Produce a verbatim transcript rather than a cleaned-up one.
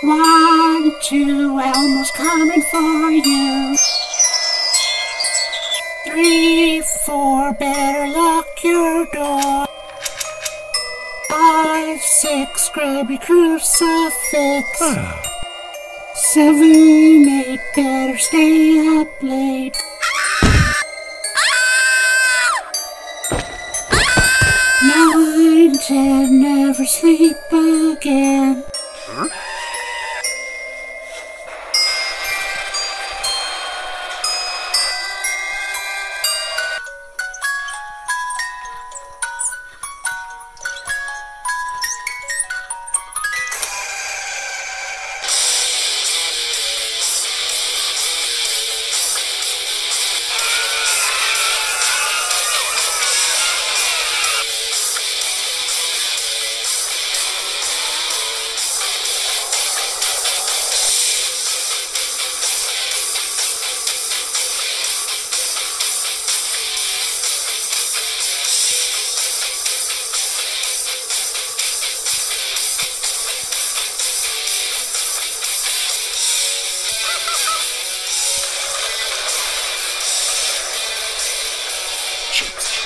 One, two, Elmo's coming for you. Three, four, better lock your door. Five, six, grab your crucifix. Seven, eight, better stay up late. Nine, ten, never sleep again. Huh? Chips.